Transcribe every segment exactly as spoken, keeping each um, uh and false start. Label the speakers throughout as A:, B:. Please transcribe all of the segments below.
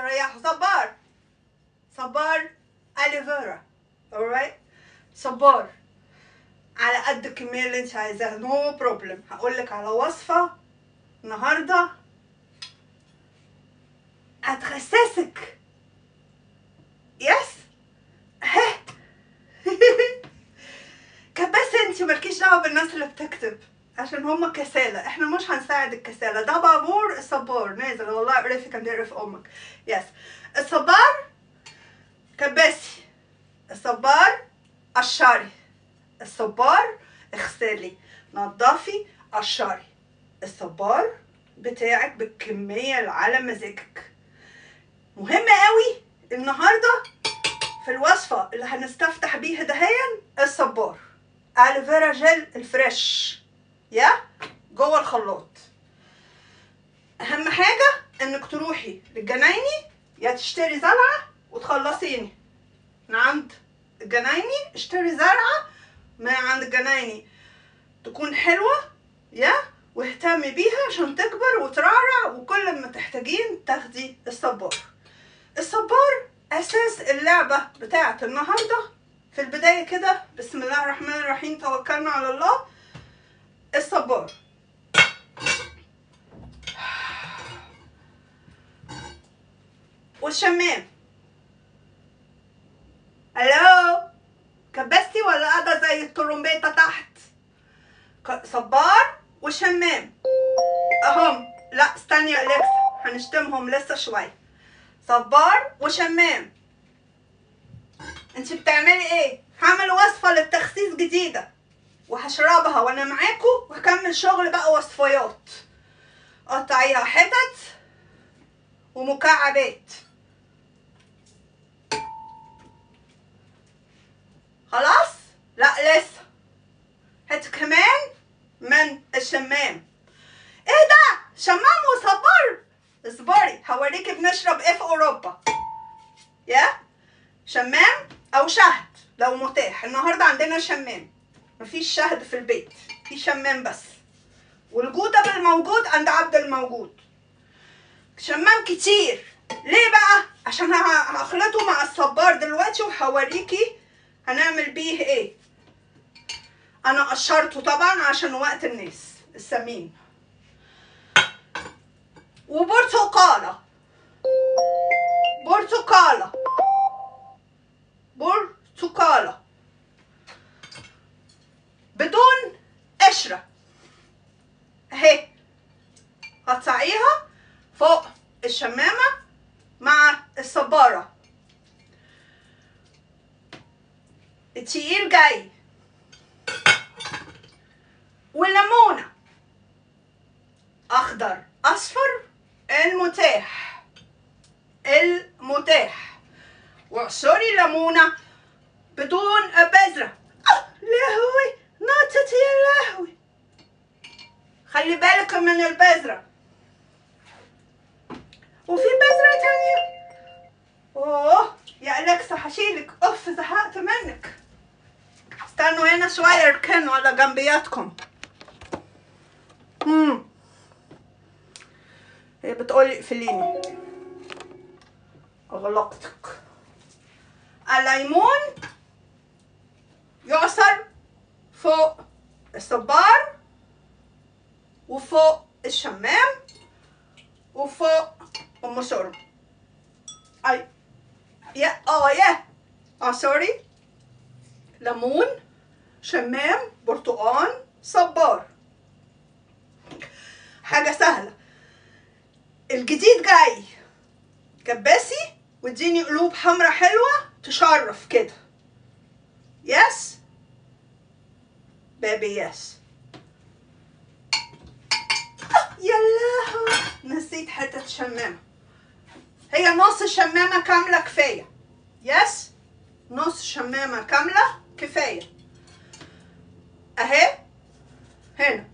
A: ريحوا. صبار صبار اليفيرا. alright. صبار على قد الكميه اللي انت عايزاها، نو بروبلم. هقولك على وصفه النهارده هتخسسك. يس. بس انت مالكيش دعوه بالناس اللي بتكتب عشان هما كسالى، احنا مش هنساعد الكسالى. ده بابور الصبار نازل، والله قرفي كان بيقرف امك. يس. الصبار كبسي، الصبار قشري، الصبار اغسلي نضفي قشري. الصبار بتاعك بالكميه اللي على مزاجك. مهم قوي النهارده في الوصفه اللي هنستفتح بيها دهيا الصبار الفيرا جل الفريش يا جوه الخلاط. اهم حاجه انك تروحي للجنايني يا تشتري زرعه وتخلصيني من عند الجنايني. اشتري زرعه من عند الجنايني تكون حلوه يا واهتمي بيها عشان تكبر وترعرع، وكل ما تحتاجين تاخدي الصبار. الصبار اساس اللعبه بتاعه النهارده. في البدايه كده بسم الله الرحمن الرحيم توكلنا على الله. الصبار والشمام. الو كبستي ولا قاعده زي الترومبيطه تحت؟ صبار وشمام اهم. لا استني يا اليكسا هنشتمهم لسه شويه. صبار وشمام. انت بتعملي ايه؟ هعمل وصفه للتخسيس جديده وهشربها وانا معاكم وهكمل شغل بقى وصفيات. قطعيها حتت ومكعبات. خلاص؟ لا لسه. هات كمان من الشمام. ايه ده؟ شمام وصبار؟ اصبري هوريكي بنشرب ايه في اوروبا. يا شمام او شهد لو متاح. النهارده عندنا شمام، مفيش شهد في البيت، في شمام بس. والجودة بالموجود عند عبد الموجود. شمام كتير. ليه بقى؟ عشان هخلطه مع الصبار دلوقتي وهوريكي هنعمل بيه ايه. انا قشرته طبعا عشان وقت الناس السمين. وبرتقالة برتقالة برتقالة بدون قشرة اهي. قطعيها فوق الشمامة مع الصبارة. التقيل جاي. والليمونة اخضر اصفر المتاح المتاح. واعصري ليمونة بدون بذرة. اه لهوي نطت يا لهوي. خلي بالك من البذرة. وفي بذرة تانية. اوه يا اليكسا هشيلك. اوف زهقت منك. استنوا هنا شوية اركنوا على جنبياتكم. امم هي بتقولي اقفليني. اغلقتك. الليمون يعصر فوق الصبار وفوق الشمام وفوق ام شرب. اي يا اه يا اه سوري. ليمون شمام برتقان صبار. حاجة سهلة. الجديد جاي. كبسي واديني قلوب حمرا حلوة تشرف كده. يس بيبي يس. يا لهوي نسيت حتة شمامة. هي نص شمامة كاملة كفاية. يس نص شمامة كاملة كفاية اهي. هنا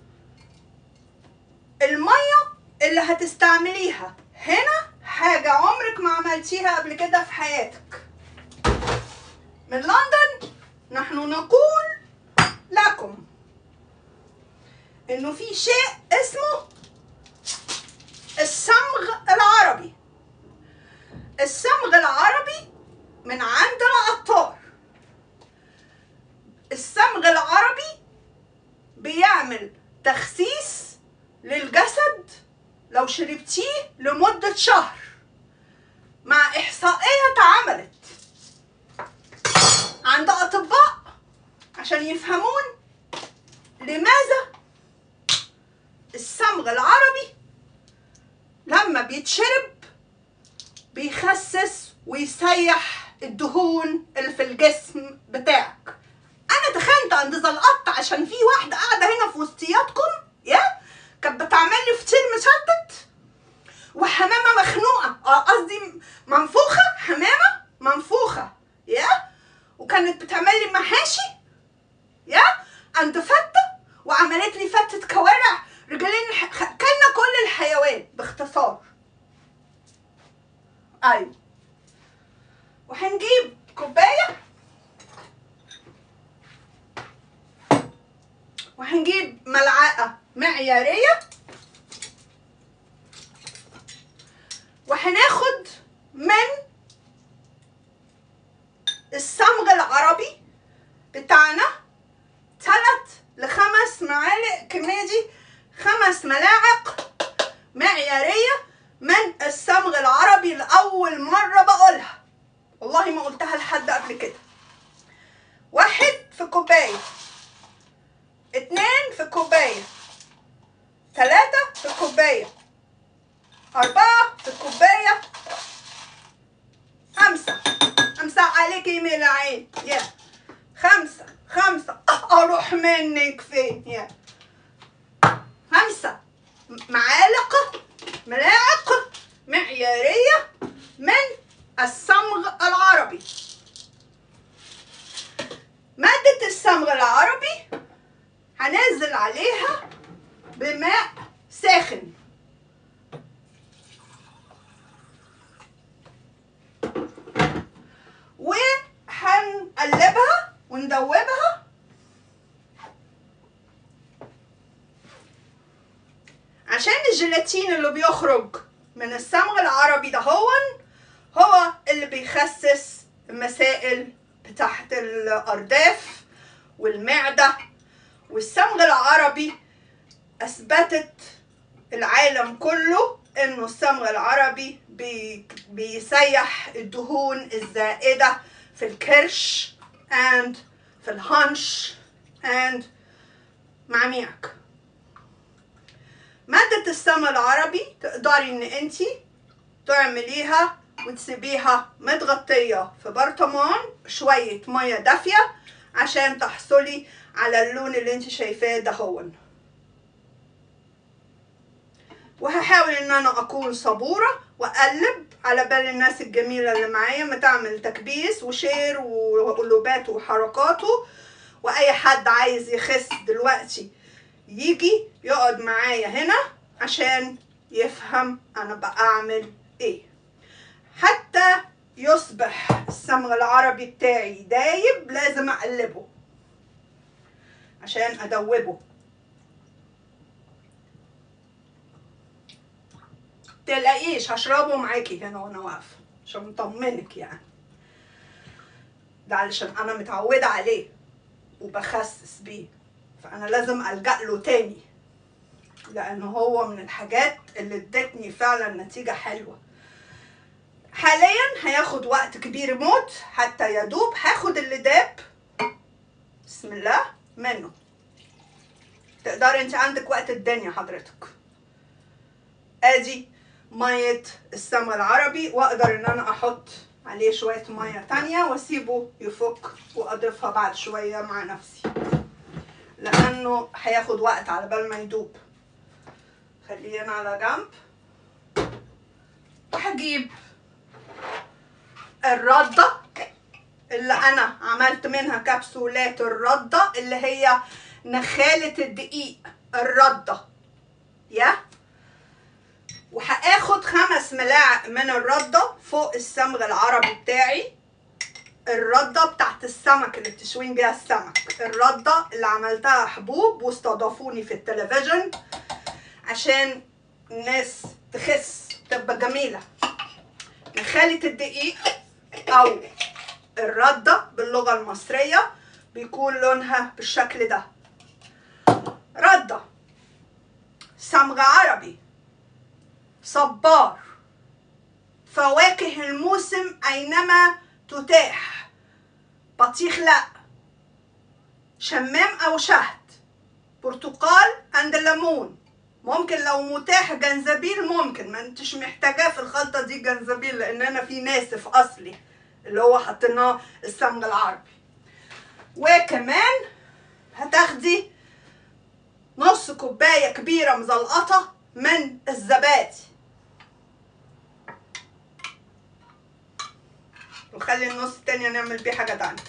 A: المية اللي هتستعمليها هنا حاجة عمرك ما عملتيها قبل كده في حياتك. من لندن نحن نقول لكم انه في شيء اسمه الصمغ العربي. الصمغ العربي من عند العطار. الصمغ العربي بيعمل تخسيس للجسد لو شربتيه لمدة شهر، مع إحصائية اتعملت عند أطباء عشان يفهمون لماذا الصمغ العربي لما بيتشرب بيخسس ويسيح الدهون اللي في الجسم بتاعك. انا تخنت عند زلقطت عشان في واحده قاعده هنا في وسطياتكم يا كانت بتعمل لي فطير مشتت وحمامه مخنوقه، قصدي منفوخه، حمامه منفوخه يا وكانت بتعمل لي محاشي يا عند فته وعملت لي فته كوارع رجلين ح... كلنا كل الحيوان باختصار. ايوه وهنجيب كوبايه وهنجيب ملعقه معياريه وهناخد من الصمغ العربي بتاعنا ثلاث لخمس معالق، كمية دي خمس ملاعق معيارية من الصمغ العربي. لأول مرة بقولها، والله ما قلتها لحد قبل كده. واحد في كوباية، اتنين في كوباية، تلاتة في كوباية، أربعة في كوباية، خمسة. خمسة عليكي يمين العين يا خمسة خمسة أروح منك فين يا خمسة معالق ملاعق معيارية من الصمغ العربي. مادة الصمغ العربي هننزل عليها بماء ساخن وهنقلبها وندوبها عشان الجيلاتين اللي بيخرج من الصمغ العربي ده هو هو اللي بيخسس المسائل بتاعت الأرداف والمعدة. والصمغ العربي أثبتت العالم كله إنه الصمغ العربي بي بيسيح الدهون الزائدة في الكرش and في الهنش and معميعك. مادة الصمغ العربي تقدري إن انتي تعمليها وتسيبيها متغطية في برطمان شوية مية دافية عشان تحصلي على اللون اللي انت شايفاه ده هو. وهحاول ان انا اكون صبورة واقلب على بال الناس الجميلة اللي معايا ما تعمل تكبيس وشير وقلوبات وحركاته. واي حد عايز يخس دلوقتي يجي يقعد معايا هنا عشان يفهم انا بعمل ايه. حتى يصبح الصمغ العربي بتاعي دايب لازم اقلبه عشان ادوبه. متقلقيش هشربه معاكي هنا وانا واقفه عشان مطمنك يعني. ده علشان انا متعوده عليه وبخسس بيه، فانا لازم الجا له تاني لان هو من الحاجات اللي ادتني فعلا نتيجه حلوه. حاليا هياخد وقت كبير موت حتى يدوب. هاخد اللي داب بسم الله منه. تقدري انت عندك وقت الدنيا حضرتك. ادي ميه الصمغ العربي واقدر ان انا احط عليه شويه ميه تانية واسيبه يفك واضيفها بعد شويه مع نفسي لانه هياخد وقت على بال ما يدوب. خلينا على جنب. وهجيب الردة اللي انا عملت منها كبسولات الردة اللي هي نخالة الدقيق الردة يا وهاخد خمس ملاعق من الردة فوق الصمغ العربي بتاعي. الردة بتاعت السمك اللي بتشوين بيها السمك، الردة اللي عملتها حبوب واستضافوني في التلفزيون عشان الناس تخس تبقى جميلة. خالة الدقيق او الردة باللغة المصرية بيكون لونها بالشكل ده. ردة، صمغ عربي، صبار، فواكه الموسم أينما تتاح، بطيخ لا، شمام أو شهد، برتقال عند الليمون، ممكن لو متاح جنزبيل ممكن، ما انتش محتاجاه في الخلطة دي جنزبيل لأن أنا في ناسف أصلي اللي هو حطيناه الصمغ العربي. وكمان هتاخدي نص كوباية كبيرة مزلقطة من الزبادي، وخلي النص التانية نعمل بيه حاجة تانية.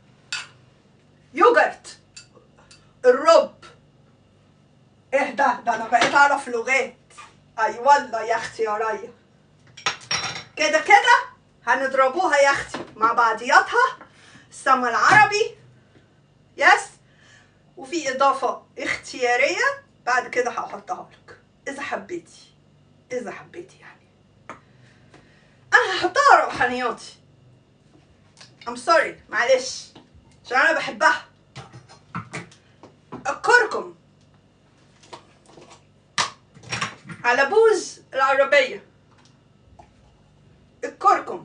A: يوجرت، الرب، ايه ده ده انا بقيت اعرف لغات، اي والله يا اختي يا ريا. كده كده هنضربوها يا اختي مع بعضياتها، الصمغ العربي يس، وفي اضافة اختيارية بعد كده هحطها لك اذا حبيتي، اذا حبيتي يعني. انا هحطها روحانياتي، I'm sorry معلش عشان انا بحبها. الكركم على بوز العربية، الكركم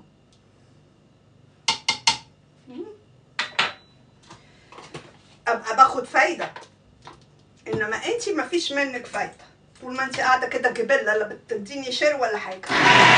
A: ابقى باخد فايدة، انما انتي مفيش منك فايدة طول ما انتي قاعدة كده جبلة لا بتديني شير ولا حاجة.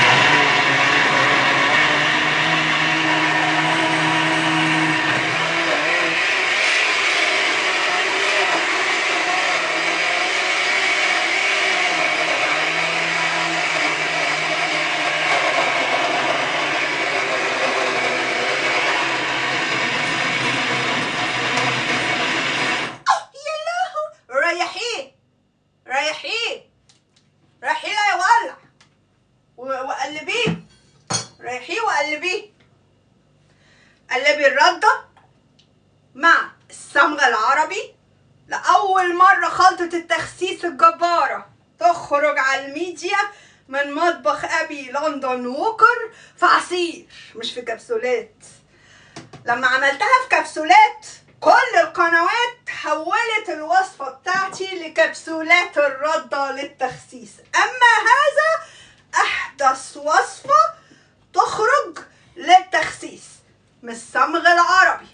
A: ريحيه ريحيه ريحيه لا يولع، وقلبيه، ريحيه وقلبيه. قلبي الردة مع الصمغ العربي. لأول مرة خلطة التخسيس الجبارة تخرج على الميديا من مطبخ أبي لندن ووكر في عصير مش في كبسولات. لما عملتها في كبسولات كل القنوات حولت الوصفة بتاعتي لكبسولات الردة للتخسيس، أما هذا أحدث وصفة تخرج للتخسيس من الصمغ العربي.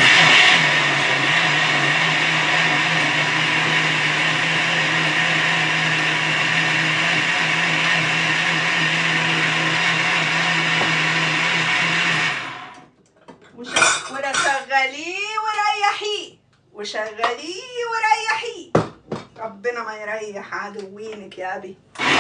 A: وشغليه وريحيه وشغليه وريحيه، ربنا ما يريح عدوينك يا أبي.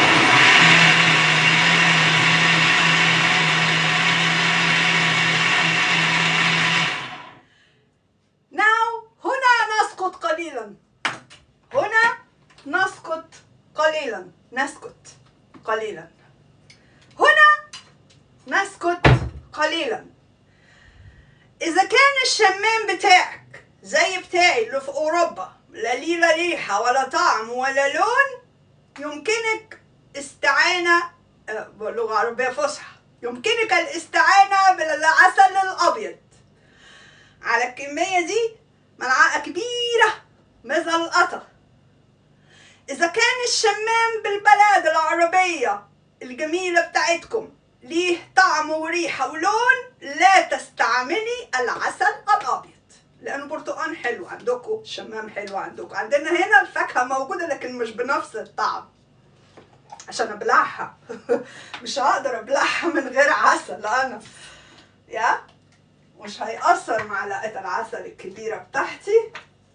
A: Now هنا نسقط قليلا، هنا نسقط قليلا، نسكت قليلا، هنا نسكت قليلا. إذا كان الشمام بتاعك زي بتاعي اللي في أوروبا لا ليه لا ريحة ولا طعم ولا لون، يمكنك استعانة بلغة عربية فصحى، يمكنك الاستعانة بالعسل الأبيض. على الكمية دي ملعقة كبيرة مزلقطة. إذا كان الشمام بالبلاد العربية الجميلة بتاعتكم ليه طعم وريحة ولون، لا تستعملي العسل الأبيض لأنه برتقان حلو عندكم، الشمام حلو عندكم، عندنا هنا الفاكهة موجودة لكن مش بنفس الطعم عشان أبلعها مش هقدر أبلعها من غير عسل أنا، يا مش هيأثر معلقة العسل الكبيرة بتاعتي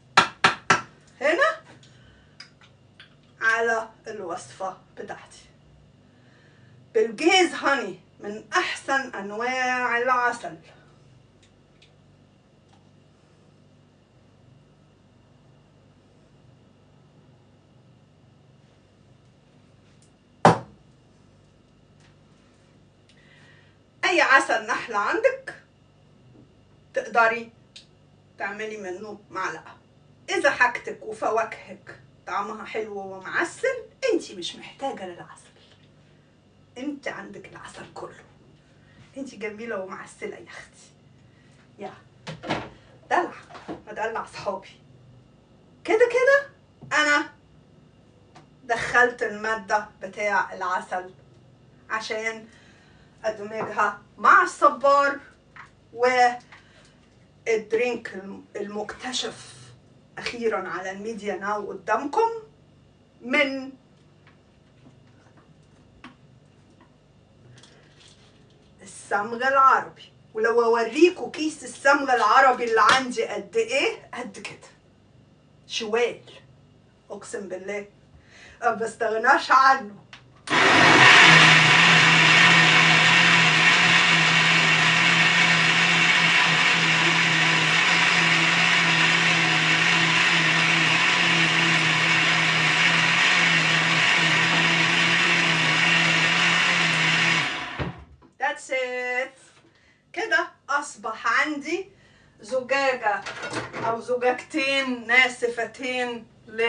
A: هنا على الوصفة بتاعتي. بالجيز هاني من أحسن أنواع العسل. أي عسل نحل عندك تقدري تعملي منه معلقة. إذا حاجتك وفواكهك طعمها حلو ومعسل انتي مش محتاجة للعسل، انت عندك العسل كله. انتي جميلة ومعسلة يا اختي. يا دلع، ادلع صحابي كده كده. انا دخلت المادة بتاع العسل عشان ادمجها مع الصبار والدرينك المكتشف اخيرا على الميديا ناو قدامكم من الصمغ العربي. ولو اوريكم كيس الصمغ العربي اللي عندي قد ايه، قد كده شوال، اقسم بالله ما بستغناش عنه. That's it. كده أصبح عندي زجاجة أو زجاجتين ناسفتين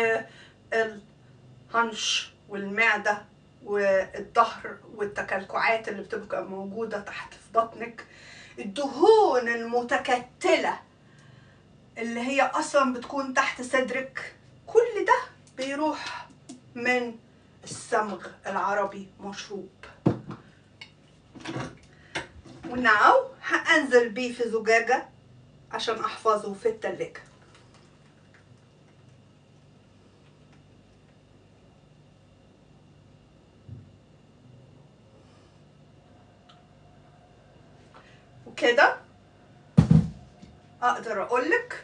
A: للهنش والمعدة والظهر والتكلكعات اللي بتبقى موجودة تحت في بطنك، الدهون المتكتلة اللي هي أصلا بتكون تحت صدرك، كل ده بيروح من الصمغ العربي مشروب. وناو هأنزل بيه في زجاجة عشان أحفظه في التلاجة. وكده أقدر أقولك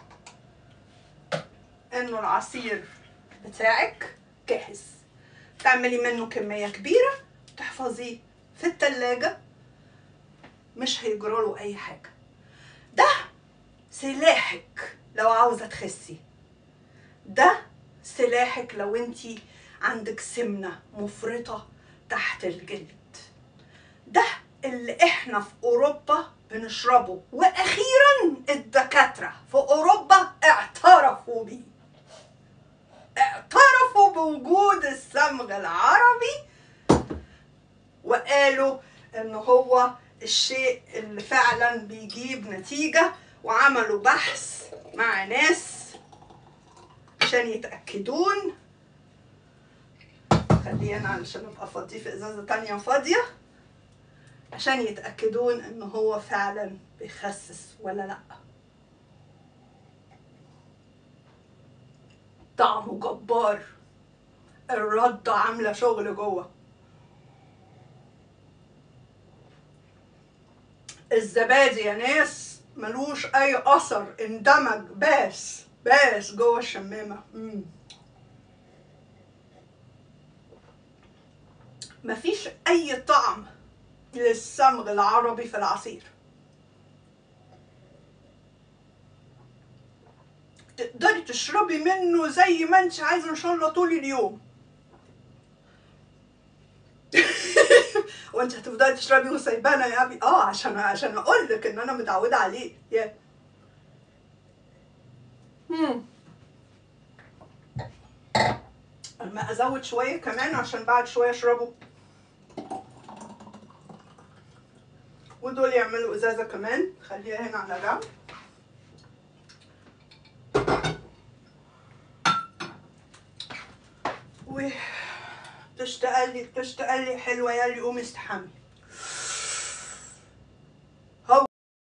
A: إنه العصير بتاعك جاهز. تعملي منه كمية كبيرة، تحفظيه في التلاجة، مش هيجراله أي حاجة. ده سلاحك لو عاوزة تخسي، ده سلاحك لو انتي عندك سمنة مفرطة تحت الجلد، ده اللي احنا في اوروبا بنشربه، واخيرا الدكاترة في اوروبا اعترفوا بيه، اعترفوا بوجود الصمغ العربي وقالوا ان هو الشيء اللي فعلا بيجيب نتيجة، وعملوا بحث مع ناس عشان يتأكدون. خلينا علشان ابقى افضيه في ازازة تانية فاضية، عشان يتأكدون ان هو فعلا بيخسس ولا لا. طعمه جبار، الردة عاملة شغل جوه. الزبادي يا ناس ملوش اي اثر، اندمج باس باس جوه الشمامة. مم. مفيش اي طعم للصمغ العربي في العصير. تقدري تشربي منه زي ما انت عايزه ان شاء الله طول اليوم. وانت هتفضلي تشربي وسايبانا يا ابي؟ اه عشان عشان اقول لك ان انا متعوده عليه. يا امم اما ازود شويه كمان عشان بعد شويه اشربه، ودول يعملوا ازازه كمان. خليها هنا على جنب. و تشتغلي تشتغلي حلوه يا اللي قومي استحمي.